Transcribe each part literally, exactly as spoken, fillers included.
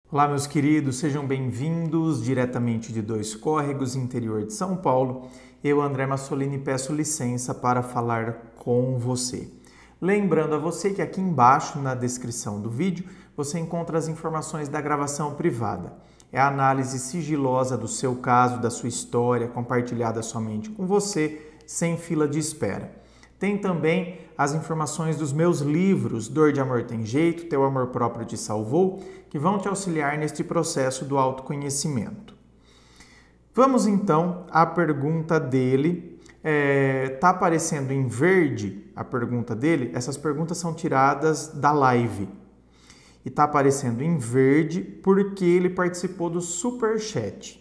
Olá, meus queridos, sejam bem-vindos diretamente de Dois Córregos, interior de São Paulo. Eu, André Massolini, peço licença para falar com você. Lembrando a você que aqui embaixo, na descrição do vídeo, você encontra as informações da gravação privada. É a análise sigilosa do seu caso, da sua história, compartilhada somente com você, sem fila de espera. Tem também as informações dos meus livros, Dor de Amor Tem Jeito, Teu Amor Próprio Te Salvou, que vão te auxiliar neste processo do autoconhecimento. Vamos então à pergunta dele. É, tá aparecendo em verde a pergunta dele? Essas perguntas são tiradas da live. E tá aparecendo em verde porque ele participou do Superchat.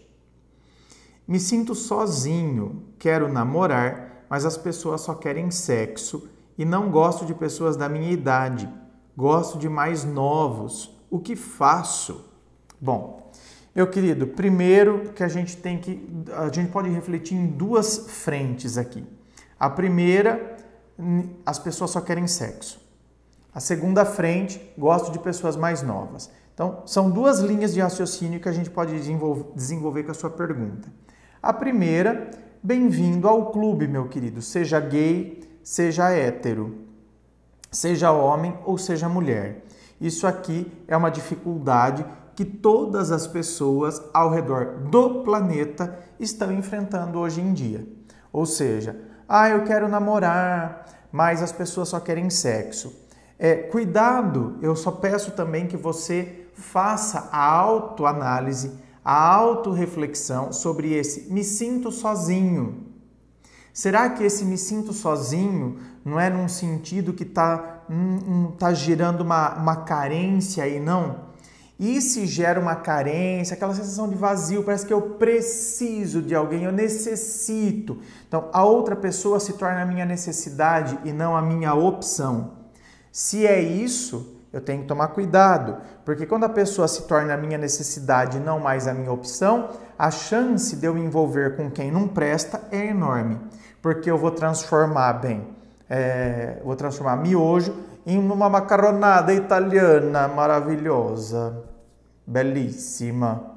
Me sinto sozinho, quero namorar, mas as pessoas só querem sexo e não gosto de pessoas da minha idade. Gosto de mais novos. O que faço? Bom, meu querido, primeiro que a gente tem que... A gente pode refletir em duas frentes aqui. A primeira, as pessoas só querem sexo. A segunda frente, gosto de pessoas mais novas. Então, são duas linhas de raciocínio que a gente pode desenvolver, desenvolver com a sua pergunta. A primeira... Bem-vindo ao clube, meu querido, seja gay, seja hétero, seja homem ou seja mulher. Isso aqui é uma dificuldade que todas as pessoas ao redor do planeta estão enfrentando hoje em dia. Ou seja, ah, eu quero namorar, mas as pessoas só querem sexo. É, cuidado, eu só peço também que você faça a autoanálise, a autorreflexão sobre esse me sinto sozinho. Será que esse me sinto sozinho não é num sentido que está hum, tá gerando uma, uma carência aí, não? E se gera uma carência, aquela sensação de vazio, parece que eu preciso de alguém, eu necessito. Então, a outra pessoa se torna a minha necessidade e não a minha opção. Se é isso... eu tenho que tomar cuidado, porque quando a pessoa se torna a minha necessidade e não mais a minha opção, a chance de eu me envolver com quem não presta é enorme, porque eu vou transformar, bem, é, vou transformar miojo em uma macaronada italiana maravilhosa, belíssima.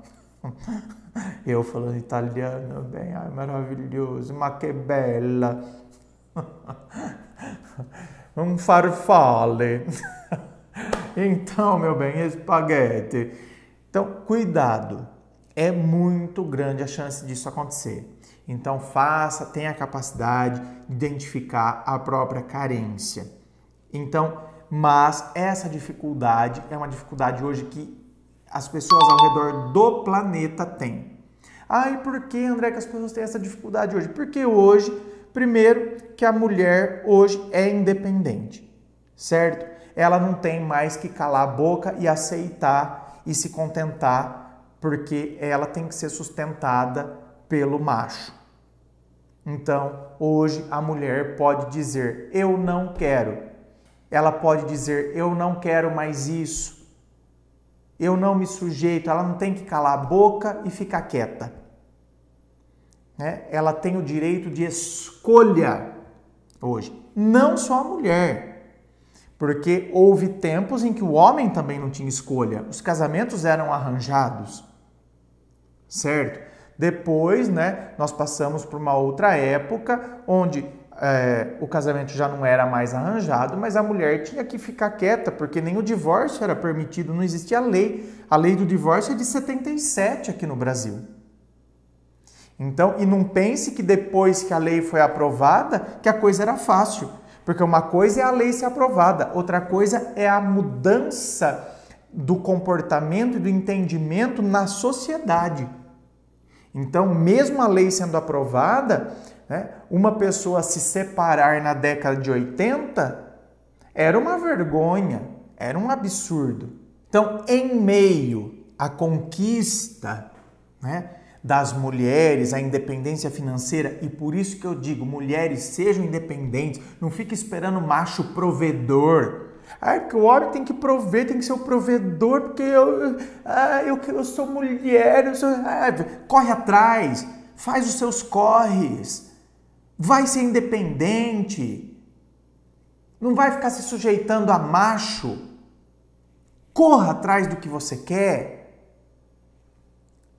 Eu falando italiano, bem, ai, maravilhoso, ma che bella. Um farfalle. Então, meu bem, espaguete. Então, cuidado. É muito grande a chance disso acontecer. Então, faça, tenha a capacidade de identificar a própria carência. Então, mas essa dificuldade é uma dificuldade hoje que as pessoas ao redor do planeta têm. Ah, e por que, André, que as pessoas têm essa dificuldade hoje? Porque hoje, primeiro, que a mulher hoje é independente, certo? Ela não tem mais que calar a boca e aceitar e se contentar, porque ela tem que ser sustentada pelo macho. Então, hoje a mulher pode dizer, eu não quero. Ela pode dizer, eu não quero mais isso. Eu não me sujeito. Ela não tem que calar a boca e ficar quieta. Né? Ela tem o direito de escolha hoje. Não só a mulher. Porque houve tempos em que o homem também não tinha escolha. Os casamentos eram arranjados, certo? Depois, né, nós passamos por uma outra época onde é, o casamento já não era mais arranjado, mas a mulher tinha que ficar quieta, porque nem o divórcio era permitido, não existia lei. A lei do divórcio é de setenta e sete aqui no Brasil. Então, e não pense que depois que a lei foi aprovada, que a coisa era fácil. Porque uma coisa é a lei ser aprovada, outra coisa é a mudança do comportamento e do entendimento na sociedade. Então, mesmo a lei sendo aprovada, né, uma pessoa se separar na década de oitenta era uma vergonha, era um absurdo. Então, em meio à conquista, né, das mulheres, a independência financeira, e por isso que eu digo, mulheres sejam independentes, não fique esperando macho provedor. Ah, porque o homem tem que prover, tem que ser o provedor, porque eu, ah, eu, eu sou mulher, eu sou, ah, corre atrás, faz os seus corres, vai ser independente, não vai ficar se sujeitando a macho, corra atrás do que você quer.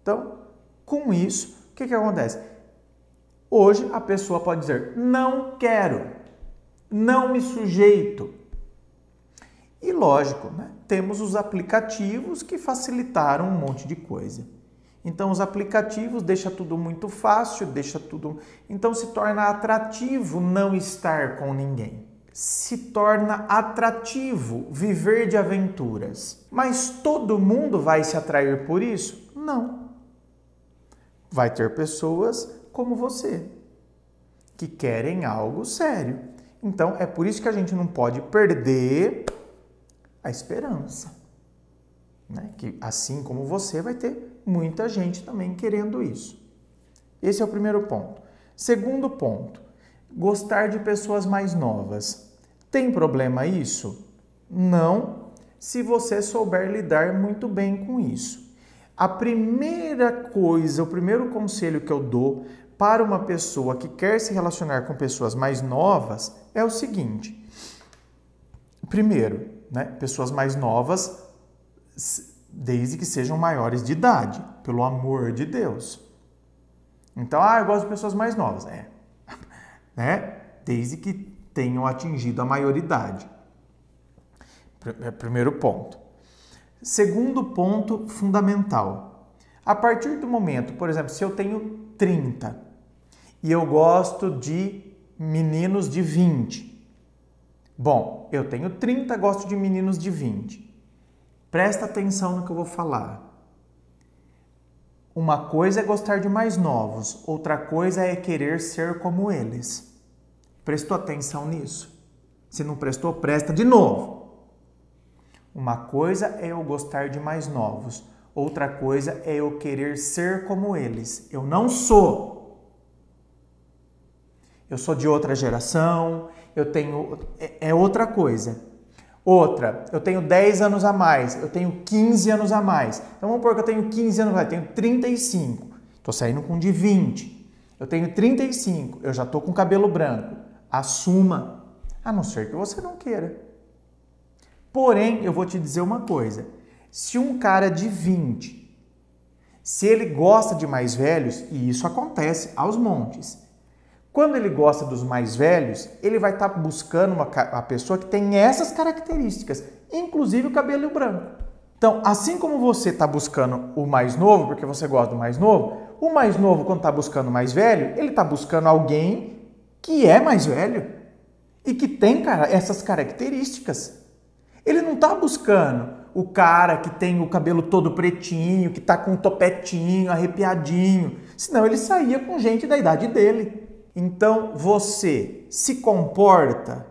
Então, com isso, o que, que acontece? Hoje a pessoa pode dizer, não quero, não me sujeito. E lógico, né? Temos os aplicativos que facilitaram um monte de coisa. Então os aplicativos deixam tudo muito fácil, deixa tudo... Então se torna atrativo não estar com ninguém. Se torna atrativo viver de aventuras. Mas todo mundo vai se atrair por isso? Não. Vai ter pessoas como você, que querem algo sério. Então é por isso que a gente não pode perder a esperança. Né? Que assim como você, vai ter muita gente também querendo isso. Esse é o primeiro ponto. Segundo ponto, gostar de pessoas mais novas. Tem problema isso? Não, se você souber lidar muito bem com isso. A primeira coisa, o primeiro conselho que eu dou para uma pessoa que quer se relacionar com pessoas mais novas é o seguinte. Primeiro, né, pessoas mais novas, desde que sejam maiores de idade, pelo amor de Deus. Então, ah, eu gosto de pessoas mais novas. É, né? Desde que tenham atingido a maioridade. Primeiro ponto. Segundo ponto fundamental. A partir do momento, por exemplo, se eu tenho trinta e eu gosto de meninos de vinte. Bom, eu tenho trinta, gosto de meninos de vinte. Presta atenção no que eu vou falar. Uma coisa é gostar de mais novos, outra coisa é querer ser como eles. Prestou atenção nisso? Se não prestou, presta de novo. Uma coisa é eu gostar de mais novos, outra coisa é eu querer ser como eles. Eu não sou. Eu sou de outra geração, eu tenho... é, é outra coisa. Outra, eu tenho dez anos a mais, eu tenho quinze anos a mais. Então vamos supor que eu tenho quinze anos a mais, eu tenho trinta e cinco. Estou saindo com de vinte. Eu tenho trinta e cinco, eu já estou com cabelo branco. Assuma, a não ser que você não queira. Porém, eu vou te dizer uma coisa. Se um cara de vinte, se ele gosta de mais velhos, e isso acontece aos montes, quando ele gosta dos mais velhos, ele vai estar buscando uma, uma pessoa que tem essas características, inclusive o cabelo branco. Então, assim como você está buscando o mais novo, porque você gosta do mais novo, o mais novo, quando está buscando o mais velho, ele está buscando alguém que é mais velho e que tem, cara, essas características. Ele não está buscando o cara que tem o cabelo todo pretinho, que está com um topetinho, arrepiadinho, senão ele saía com gente da idade dele. Então, você se comporta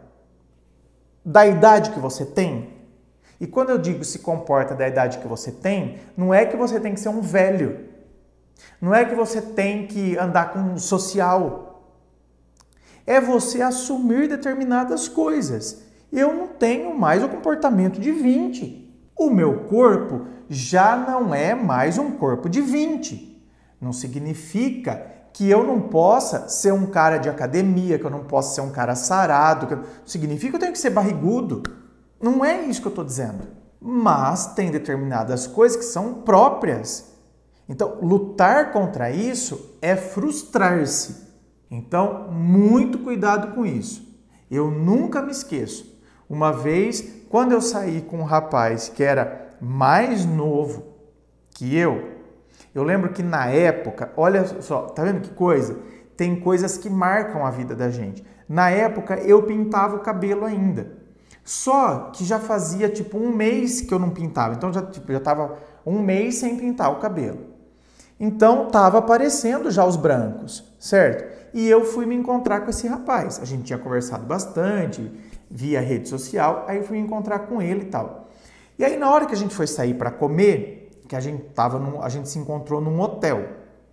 da idade que você tem? E quando eu digo se comporta da idade que você tem, não é que você tem que ser um velho. Não é que você tem que andar com um social. É você assumir determinadas coisas. Eu não tenho mais o comportamento de vinte. O meu corpo já não é mais um corpo de vinte. Não significa que eu não possa ser um cara de academia, que eu não possa ser um cara sarado, que eu... significa que eu tenho que ser barrigudo. Não é isso que eu estou dizendo. Mas tem determinadas coisas que são próprias. Então, lutar contra isso é frustrar-se. Então, muito cuidado com isso. Eu nunca me esqueço. Uma vez, quando eu saí com um rapaz que era mais novo que eu, eu lembro que na época, olha só, tá vendo que coisa? Tem coisas que marcam a vida da gente. Na época, eu pintava o cabelo ainda. Só que já fazia tipo um mês que eu não pintava. Então já tipo, já tava um mês sem pintar o cabelo. Então tava aparecendo já os brancos, certo? E eu fui me encontrar com esse rapaz. A gente tinha conversado bastante via rede social. Aí eu fui me encontrar com ele e tal. E aí na hora que a gente foi sair para comer, que a gente tava num, a gente se encontrou num hotel.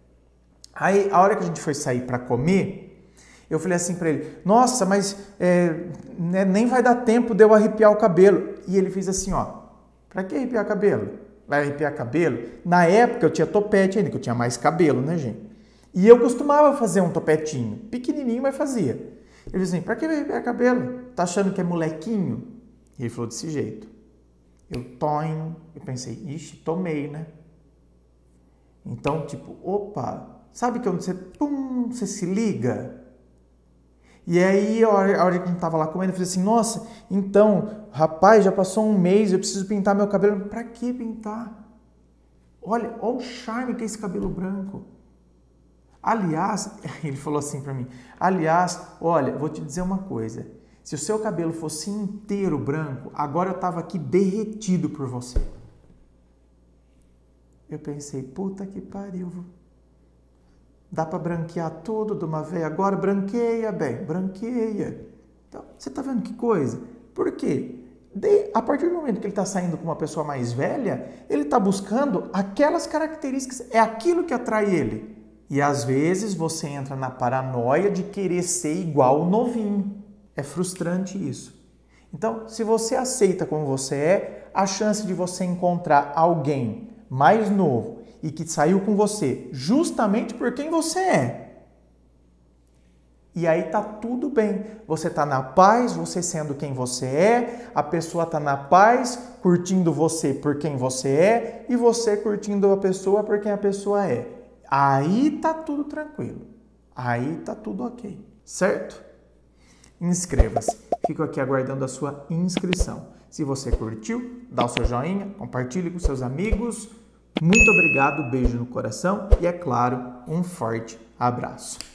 Aí a hora que a gente foi sair para comer, eu falei assim para ele: nossa, mas é, né, nem vai dar tempo de eu arrepiar o cabelo. E ele fez assim, ó: pra que arrepiar cabelo? Vai arrepiar cabelo? Na época eu tinha topete ainda, que eu tinha mais cabelo, né, gente? E eu costumava fazer um topetinho, pequenininho, mas fazia. Ele disse assim: pra que arrepiar cabelo? Tá achando que é molequinho? E ele falou desse jeito. Eu toim, eu pensei: ixi, tomei, né? Então, tipo, opa, sabe quando você, pum, você se liga? E aí, a hora, a hora que a gente tava lá comendo, eu falei assim, nossa, então, rapaz, já passou um mês, eu preciso pintar meu cabelo. Pra que pintar? Olha, olha o charme que é esse cabelo branco. Aliás, ele falou assim pra mim, aliás, olha, vou te dizer uma coisa, se o seu cabelo fosse inteiro branco, agora eu tava aqui derretido por você. Eu pensei, puta que pariu, dá para branquear tudo de uma vez, agora branqueia, bem, branqueia. Então, você tá vendo que coisa? Por quê? De, a partir do momento que ele está saindo com uma pessoa mais velha, ele está buscando aquelas características, é aquilo que atrai ele. E às vezes você entra na paranoia de querer ser igual o novinho. É frustrante isso. Então, se você aceita como você é, a chance de você encontrar alguém mais novo e que saiu com você justamente por quem você é. E aí tá tudo bem. Você tá na paz, você sendo quem você é, a pessoa tá na paz, curtindo você por quem você é e você curtindo a pessoa por quem a pessoa é. Aí tá tudo tranquilo. Aí tá tudo ok. Certo? Inscreva-se. Fico aqui aguardando a sua inscrição. Se você curtiu, dá o seu joinha, compartilhe com seus amigos. Muito obrigado, beijo no coração e, é claro, um forte abraço.